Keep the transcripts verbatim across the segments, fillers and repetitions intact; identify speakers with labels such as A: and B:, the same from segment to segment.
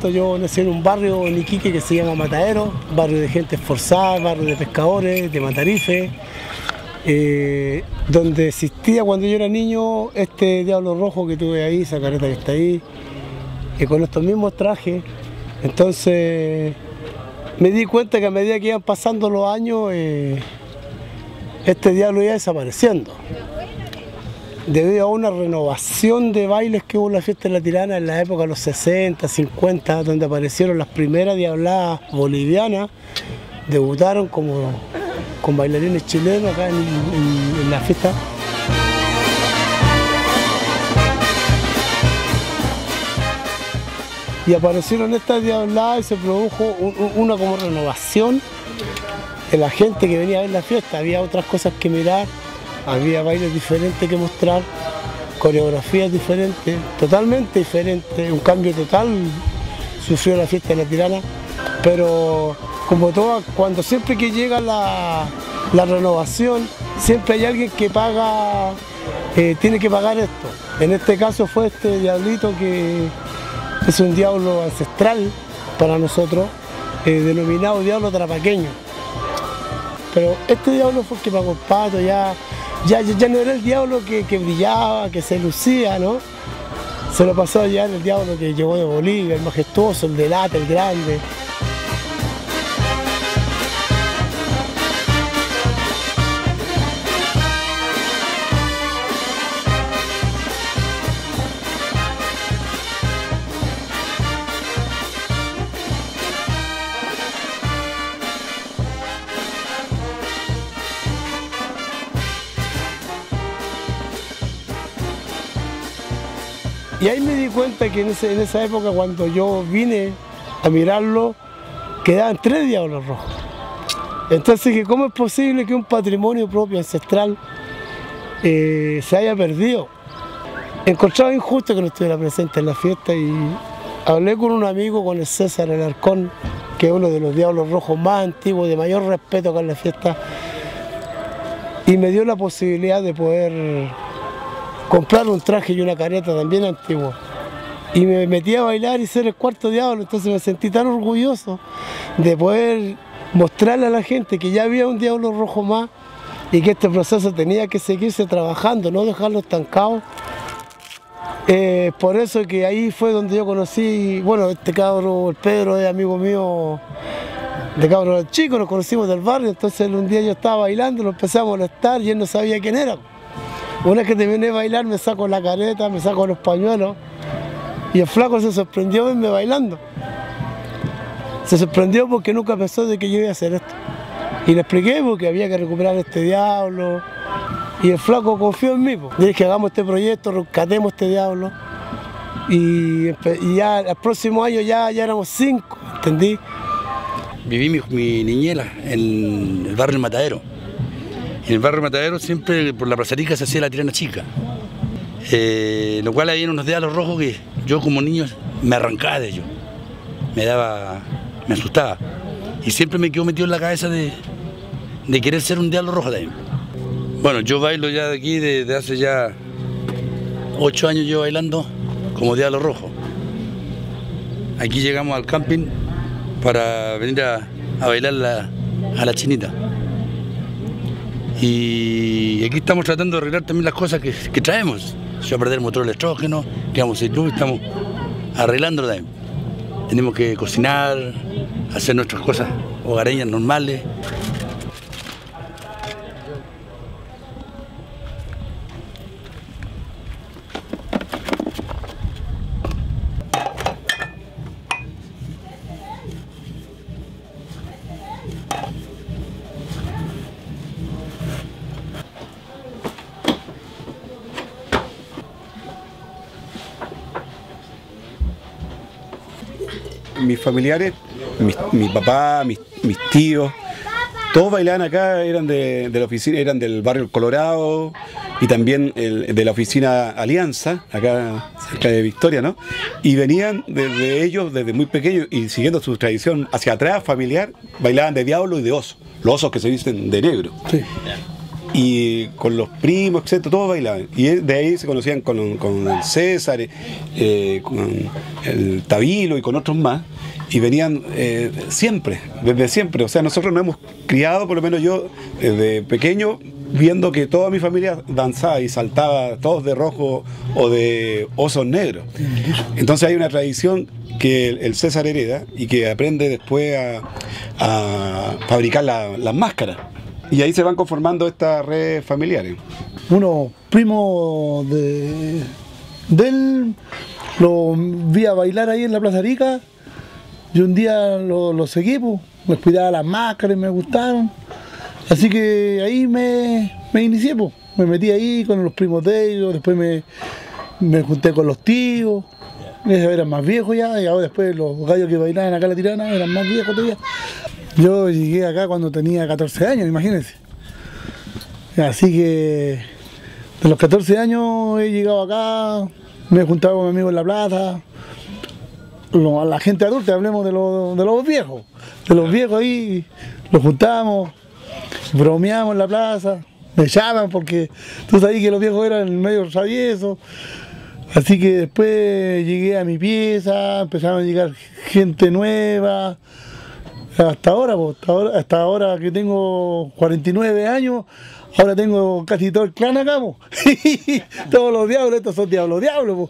A: cuento, yo nací en un barrio en Iquique que se llama Matadero, barrio de gente esforzada, barrio de pescadores, de Matarife, eh, donde existía cuando yo era niño este diablo rojo que tuve ahí, esa careta que está ahí, y con estos mismos trajes. Entonces me di cuenta que a medida que iban pasando los años, eh, este diablo iba desapareciendo. Debido a una renovación de bailes que hubo en la fiesta de la Tirana en la época de los sesenta, cincuenta, donde aparecieron las primeras diabladas bolivianas, debutaron como con bailarines chilenos acá en, en, en la fiesta. Y aparecieron estas diabladas y se produjo un, un, una como renovación de la gente que venía a ver la fiesta. Había otras cosas que mirar. Había bailes diferentes que mostrar, coreografías diferentes, totalmente diferentes, un cambio total sufrió la fiesta de la Tirana, pero como todo, cuando siempre que llega la, la renovación, siempre hay alguien que paga, eh, tiene que pagar esto. En este caso fue este diablito que es un diablo ancestral para nosotros, eh, denominado diablo trapaqueño. Pero este diablo fue el que pagó el pato, ya... Ya, ya no era el diablo que, que brillaba, que se lucía, ¿no? Se lo pasó a llevar el diablo que llegó de Bolivia, el majestuoso, el de lata, el grande. Y ahí me di cuenta que en, ese, en esa época, cuando yo vine a mirarlo, quedaban tres diablos rojos. Entonces, ¿cómo es posible que un patrimonio propio ancestral eh, se haya perdido? Encontraba injusto que no estuviera presente en la fiesta y hablé con un amigo, con el César Alarcón, que es uno de los diablos rojos más antiguos, de mayor respeto acá en la fiesta, y me dio la posibilidad de poder comprar un traje y una careta también antigua. Y me metí a bailar y ser el cuarto diablo, entonces me sentí tan orgulloso de poder mostrarle a la gente que ya había un diablo rojo más y que este proceso tenía que seguirse trabajando, no dejarlo estancado. Eh, por eso que ahí fue donde yo conocí, bueno, este cabro, el Pedro, es amigo mío de cabro chico, nos conocimos del barrio, entonces un día yo estaba bailando, lo empecé a molestar y él no sabía quién era. Una vez que terminé de bailar me saco la careta, me saco los pañuelos y el flaco se sorprendió verme bailando. Se sorprendió porque nunca pensó de que yo iba a hacer esto. Y le expliqué porque había que recuperar este diablo y el flaco confió en mí. Le dije que hagamos este proyecto, rescatemos este diablo y, y ya el próximo año ya, ya éramos cinco, ¿entendí?
B: Viví mi, mi niñez en el barrio Matadero. En el barrio Matadero siempre por la Plazarica se hacía la Tirana chica, eh, lo cual había unos diablos rojos que yo como niño me arrancaba de ellos, me daba, me asustaba y siempre me quedó metido en la cabeza de, de querer ser un diablo rojo también. Bueno, yo bailo ya de aquí desde hace ya ocho años yo bailando como diablo rojo. Aquí llegamos al camping para venir a, a bailar la, a la chinita. Y aquí estamos tratando de arreglar también las cosas que, que traemos. Se va a perder el motor electrógeno, quedamos sin luz, estamos arreglándolo también. Tenemos que cocinar, hacer nuestras cosas hogareñas normales.
C: Mis familiares, mis, mi papá, mis, mis tíos, todos bailaban acá, eran de, de la oficina, eran del barrio Colorado y también el, de la oficina Alianza, acá cerca de Victoria, ¿no? Y venían desde ellos, desde muy pequeños y siguiendo su tradición hacia atrás, familiar, bailaban de diablo y de oso, los osos que se visten de negro. Sí. y con los primos, etcétera, todos bailaban. Y de ahí se conocían con, con el César, eh, con el Tabilo y con otros más. Y venían eh, siempre, desde siempre. O sea, nosotros nos hemos criado, por lo menos yo, desde pequeño, viendo que toda mi familia danzaba y saltaba, todos de rojo o de osos negros. Entonces hay una tradición que el César hereda y que aprende después a, a fabricar la, las máscaras. Y ahí se van conformando estas redes familiares.
D: Unos primos de, de él lo vi a bailar ahí en la Plaza Arica. Yo un día lo, lo seguí, pues, me cuidaba las máscaras y me gustaron. Así que ahí me, me inicié, pues. Me metí ahí con los primos de ellos, después me, me junté con los tíos. Ellos eran más viejos ya, y ahora después los gallos que bailaban acá en la Tirana eran más viejos todavía. Yo llegué acá cuando tenía catorce años, imagínense. Así que de los catorce años he llegado acá, me he juntado con mi amigo en la plaza. Lo, la gente adulta, hablemos de, lo, de los viejos. De los viejos ahí, los juntamos, bromeamos en la plaza, me llaman porque tú sabías que los viejos eran medio traviesos. Así que después llegué a mi pieza, empezaron a llegar gente nueva. Hasta ahora, pues, hasta ahora, hasta ahora que tengo cuarenta y nueve años, ahora tengo casi todo el clan acá, pues. Todos los diablos, estos son diablos, diablos,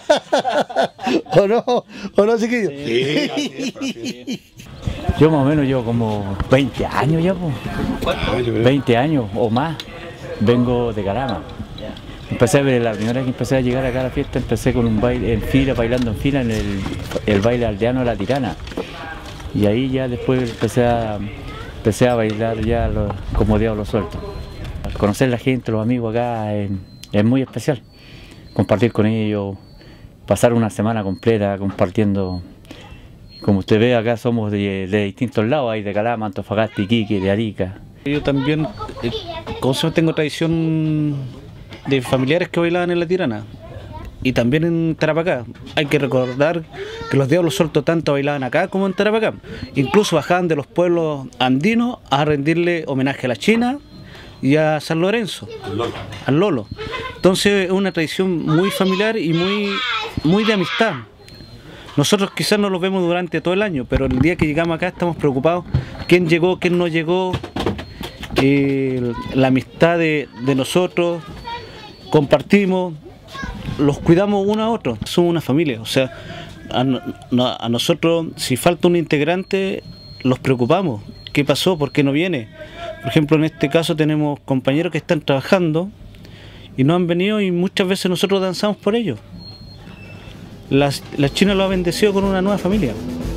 D: pues. ¿O no? ¿O no, chiquillos?
E: Sí, así es, así es. Yo más o menos llevo como veinte años ya, pues. veinte años o más. Vengo de Calama. Empecé a ver, la primera vez que empecé a llegar acá a la fiesta, empecé con un baile en fila, bailando en fila en el, el baile aldeano de la Tirana. Y ahí ya después empecé a, empecé a bailar ya lo, como diablo suelto. Conocer la gente, los amigos acá es, es muy especial. Compartir con ellos, pasar una semana completa compartiendo. Como usted ve acá somos de, de distintos lados, hay de Calama, Antofagasta, Iquique, de Arica.
F: Yo también, eh, como se tengo tradición de familiares que bailaban en la Tirana. Y también en Tarapacá. Hay que recordar que los diablos sueltos tanto bailaban acá como en Tarapacá. Incluso bajaban de los pueblos andinos a rendirle homenaje a la China y a San Lorenzo, al Lolo. Al Lolo. Entonces es una tradición muy familiar y muy, muy de amistad. Nosotros quizás no los vemos durante todo el año, pero el día que llegamos acá estamos preocupados quién llegó, quién no llegó, eh, la amistad de, de nosotros, compartimos, los cuidamos uno a otro, somos una familia, o sea, a, a nosotros si falta un integrante los preocupamos, ¿qué pasó? ¿Por qué no viene? Por ejemplo, en este caso tenemos compañeros que están trabajando y no han venido y muchas veces nosotros danzamos por ellos. La, la China lo ha bendecido con una nueva familia.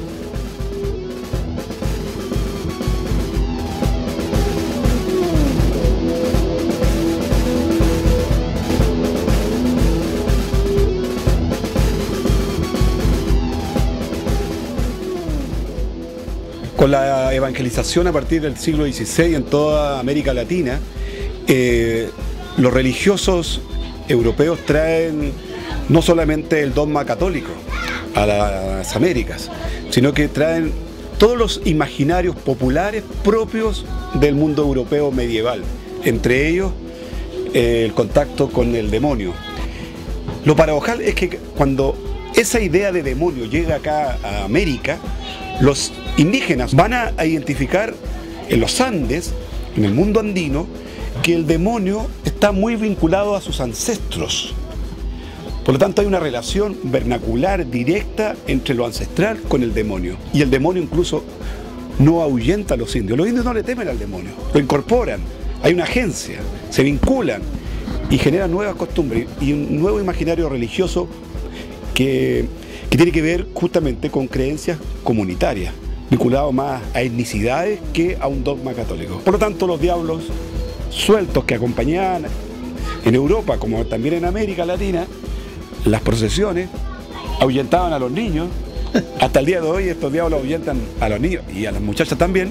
C: Con la evangelización a partir del siglo dieciséis en toda América Latina, eh, los religiosos europeos traen no solamente el dogma católico a las Américas, sino que traen todos los imaginarios populares propios del mundo europeo medieval, entre ellos eh, el contacto con el demonio. Lo paradojal es que cuando esa idea de demonio llega acá a América, los indígenas van a identificar en los Andes, en el mundo andino, que el demonio está muy vinculado a sus ancestros. Por lo tanto hay una relación vernacular directa entre lo ancestral con el demonio. Y el demonio incluso no ahuyenta a los indios. Los indios no le temen al demonio, lo incorporan, hay una agencia, se vinculan y generan nuevas costumbres y un nuevo imaginario religioso que, que tiene que ver justamente con creencias comunitarias, vinculado más a etnicidades que a un dogma católico. Por lo tanto, los diablos sueltos que acompañaban en Europa, como también en América Latina, las procesiones ahuyentaban a los niños. Hasta el día de hoy estos diablos ahuyentan a los niños y a las muchachas también.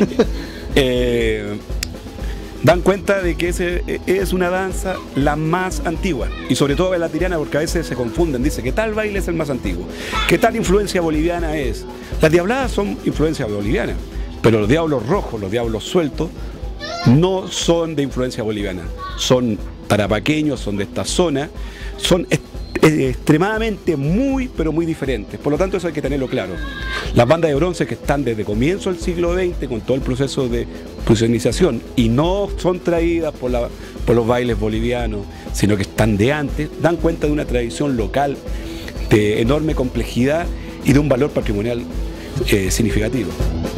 C: eh, dan cuenta de que ese es una danza la más antigua, y sobre todo en la Tirana, porque a veces se confunden, dice que tal baile es el más antiguo, que tal influencia boliviana es. Las diabladas son influencia boliviana, pero los diablos rojos, los diablos sueltos, no son de influencia boliviana, son tarapaqueños, son de esta zona, son est extremadamente muy, pero muy diferentes. Por lo tanto, eso hay que tenerlo claro. Las bandas de bronce que están desde comienzo del siglo veinte con todo el proceso de fusionización y no son traídas por, la, por los bailes bolivianos, sino que están de antes, dan cuenta de una tradición local de enorme complejidad y de un valor patrimonial eh, significativo.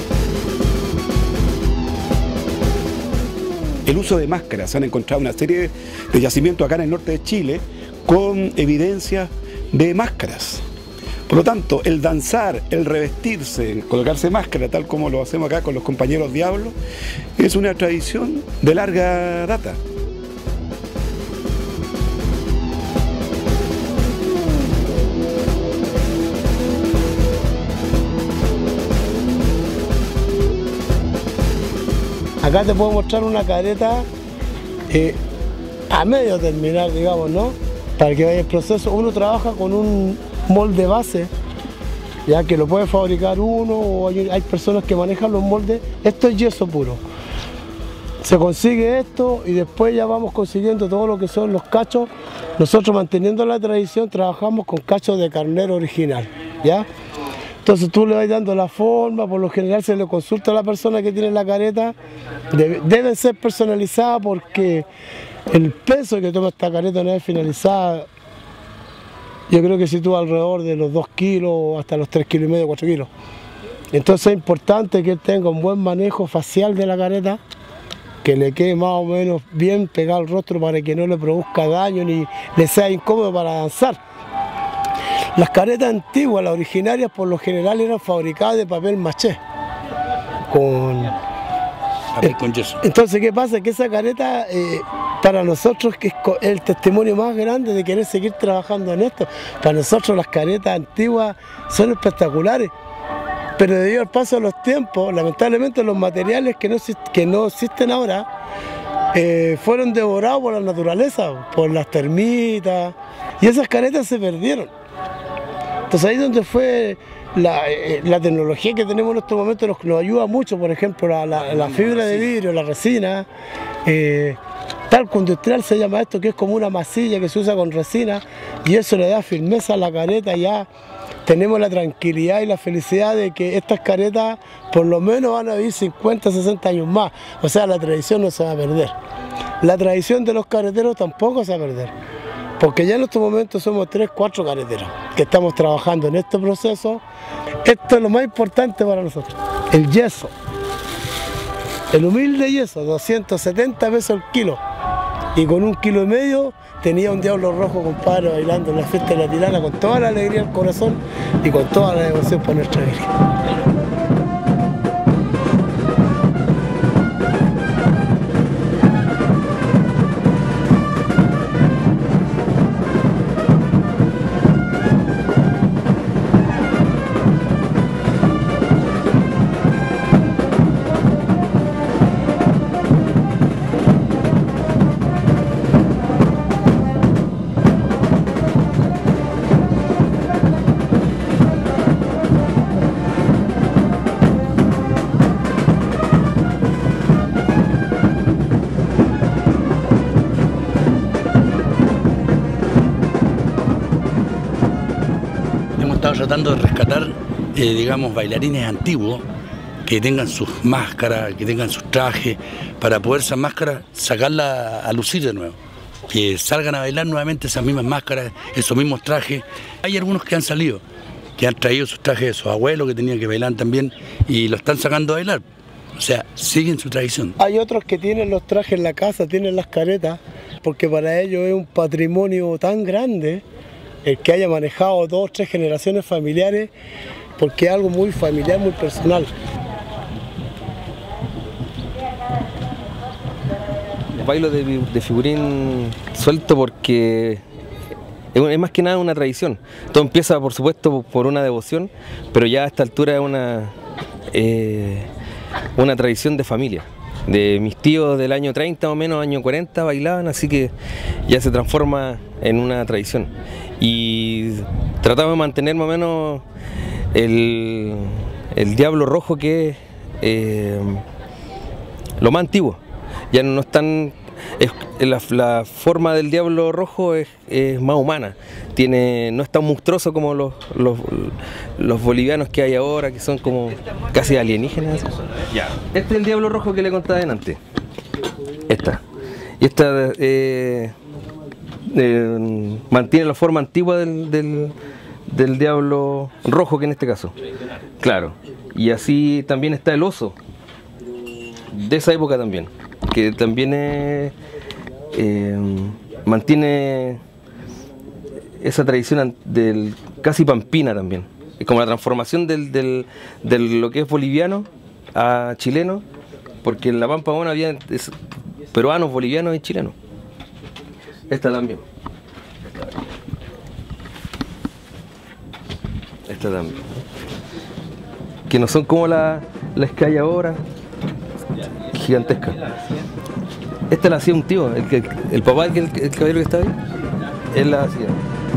C: El uso de máscaras. Se han encontrado una serie de yacimientos acá en el norte de Chile con evidencia de máscaras. Por lo tanto, el danzar, el revestirse, el colocarse máscara, tal como lo hacemos acá con los compañeros diablos, es una tradición de larga data.
A: Acá te puedo mostrar una careta eh, a medio terminar, digamos, ¿no? Para que vaya el proceso. Uno trabaja con un molde base, ya que lo puede fabricar uno, o hay, hay personas que manejan los moldes. Esto es yeso puro. Se consigue esto y después ya vamos consiguiendo todo lo que son los cachos. Nosotros, manteniendo la tradición, trabajamos con cachos de carnero original, ¿ya? Entonces tú le vas dando la forma, por lo general se le consulta a la persona que tiene la careta, debe, deben ser personalizadas porque el peso que toma esta careta una vez finalizada, yo creo que sitúa alrededor de los dos kilos hasta los tres kilos y medio, cuatro kilos. Entonces es importante que él tenga un buen manejo facial de la careta, que le quede más o menos bien pegado al rostro para que no le produzca daño ni le sea incómodo para danzar. Las caretas antiguas, las originarias, por lo general eran fabricadas de papel maché, con,
B: papel con yeso.
A: Entonces, ¿qué pasa? Que esa careta, eh, para nosotros, que es el testimonio más grande de querer seguir trabajando en esto. Para nosotros las caretas antiguas son espectaculares, pero debido al paso de los tiempos, lamentablemente los materiales que no, que no existen ahora, eh, fueron devorados por la naturaleza, por las termitas, y esas caretas se perdieron. Entonces ahí es donde fue la, eh, la tecnología que tenemos en estos momentos, nos, nos ayuda mucho, por ejemplo, la, la, la fibra de vidrio, la resina, eh, talco industrial se llama esto, que es como una masilla que se usa con resina, y eso le da firmeza a la careta. Ya tenemos la tranquilidad y la felicidad de que estas caretas por lo menos van a vivir cincuenta, sesenta años más, o sea, la tradición no se va a perder. La tradición de los careteros tampoco se va a perder, porque ya en estos momentos somos tres, cuatro careteros que estamos trabajando en este proceso. Esto es lo más importante para nosotros, el yeso, el humilde yeso, doscientos setenta pesos el kilo, y con un kilo y medio tenía un diablo rojo, compadre, bailando en la fiesta de la Tirana con toda la alegría del corazón y con toda la devoción por nuestra Virgen.
B: Tratando de rescatar, eh, digamos, bailarines antiguos que tengan sus máscaras, que tengan sus trajes, para poder esas máscaras sacarlas a lucir de nuevo, que salgan a bailar nuevamente esas mismas máscaras, esos mismos trajes. Hay algunos que han salido, que han traído sus trajes de sus abuelos que tenían que bailar también y lo están sacando a bailar, o sea, siguen su tradición.
A: Hay otros que tienen los trajes en la casa, tienen las caretas, porque para ellos es un patrimonio tan grande el que haya manejado dos o tres generaciones familiares, porque es algo muy familiar, muy personal.
G: Bailo de, de figurín suelto porque es, es más que nada una tradición. Todo empieza, por supuesto, por una devoción, pero ya a esta altura es una, eh, una tradición de familia. De mis tíos del año treinta o menos, año cuarenta bailaban, así que ya se transforma en una tradición. Y tratamos de mantener más o menos el, el diablo rojo, que es eh, lo más antiguo. ya no están... Es, la, la forma del diablo rojo es, es más humana, tiene, no es tan monstruoso como los, los, los bolivianos que hay ahora, que son como casi alienígenas. Ya. Este es el diablo rojo que le contaba antes. Esta. Y esta eh, eh, mantiene la forma antigua del, del, del diablo rojo, que en este caso. Claro. Y así también está el oso, de esa época también, que también es, eh, mantiene esa tradición del casi pampina también. Es como la transformación del, del, de lo que es boliviano a chileno, porque en la Pampa bueno, había es, peruanos, bolivianos y chilenos. Esta también. Esta también. Que no son como las la que hay ahora, gigantesca. Esta la hacía un tío, el, que, el papá del el, el caballero que está ahí, él la hacía.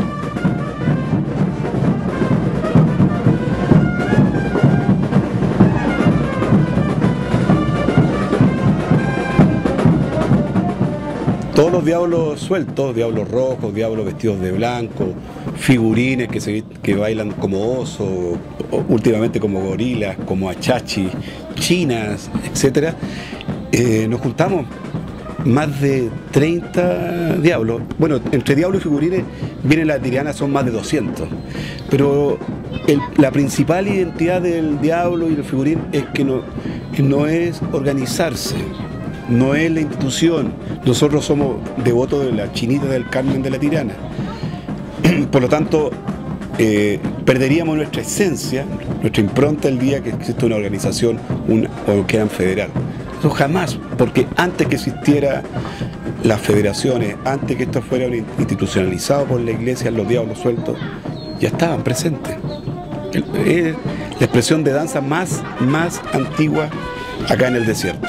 C: Todos los diablos sueltos, diablos rojos, diablos vestidos de blanco, figurines que, se, que bailan como osos, últimamente como gorilas, como achachi, chinas, etcétera. Eh, nos juntamos más de treinta diablos. Bueno, entre diablos y figurines viene la tirana, son más de doscientos. Pero el, la principal identidad del diablo y del figurín es que no, que no es organizarse. No es la institución, nosotros somos devotos de la Chinita del Carmen de la Tirana. Por lo tanto, eh, perderíamos nuestra esencia, nuestra impronta el día que existe una organización una, o quedan federal. Eso jamás, porque antes que existiera las federaciones, antes que esto fuera institucionalizado por la iglesia, los diablos sueltos ya estaban presentes. Es la expresión de danza más, más antigua acá en el desierto.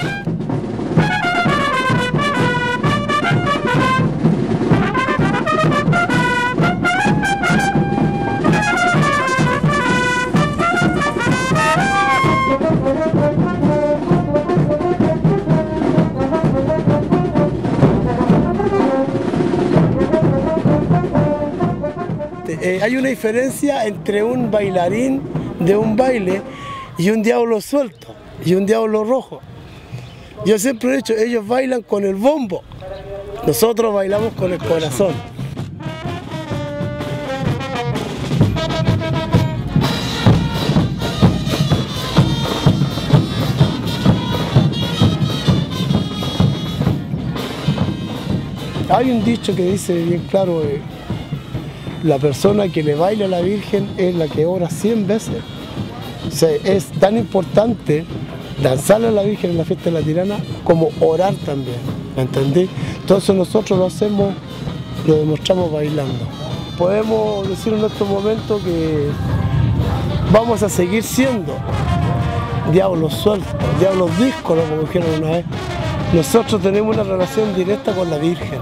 A: Eh, hay una diferencia entre un bailarín de un baile y un diablo suelto y un diablo rojo. Yo siempre he dicho, ellos bailan con el bombo, nosotros bailamos con el corazón. Hay un dicho que dice bien claro, eh, la persona que le baila a la Virgen es la que ora cien veces. O sea, es tan importante danzarle a la Virgen en la fiesta de la Tirana como orar también, ¿me entendí? Entonces nosotros lo hacemos, lo demostramos bailando. Podemos decir en estos momentos que vamos a seguir siendo diablos sueltos, diablos díscolos, como dijeron una vez. Nosotros tenemos una relación directa con la Virgen.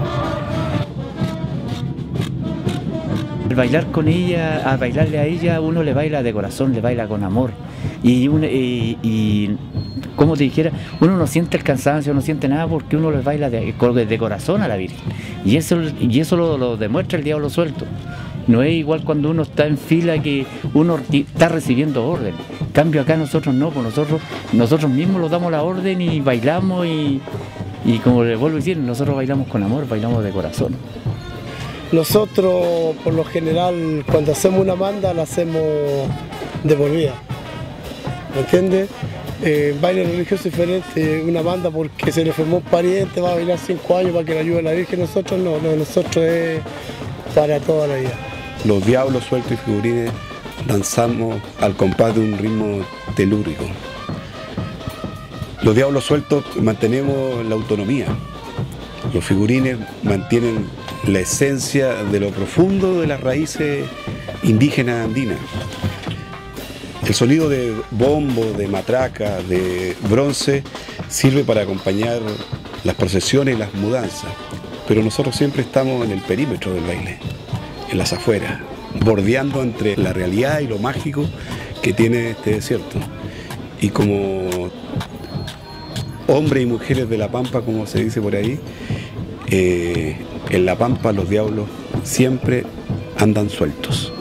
E: Al bailar con ella, al bailarle a ella, uno le baila de corazón, le baila con amor. Y, uno, y, y como te dijera, uno no siente el cansancio, no siente nada porque uno le baila de, de corazón a la Virgen. Y eso, y eso lo, lo demuestra el diablo suelto. No es igual cuando uno está en fila que uno está recibiendo orden. En cambio acá nosotros no, pues nosotros, nosotros mismos nos damos la orden y bailamos y, y como les vuelvo a decir, nosotros bailamos con amor, bailamos de corazón.
A: Nosotros, por lo general, cuando hacemos una banda, la hacemos de por vida. ¿Me entiendes? Eh, baile religioso diferente, una banda porque se le enfermó un pariente, va a bailar cinco años para que le ayude a la Virgen. Nosotros no, no, nosotros es para toda la vida.
C: Los diablos sueltos y figurines danzamos al compás de un ritmo telúrico. Los diablos sueltos mantenemos la autonomía. Los figurines mantienen la esencia de lo profundo de las raíces indígenas andinas. El sonido de bombo, de matraca, de bronce sirve para acompañar las procesiones y las mudanzas, pero nosotros siempre estamos en el perímetro del baile, en las afueras, bordeando entre la realidad y lo mágico que tiene este desierto. Y como hombres y mujeres de la Pampa, como se dice por ahí, eh, en la Pampa los diablos siempre andan sueltos.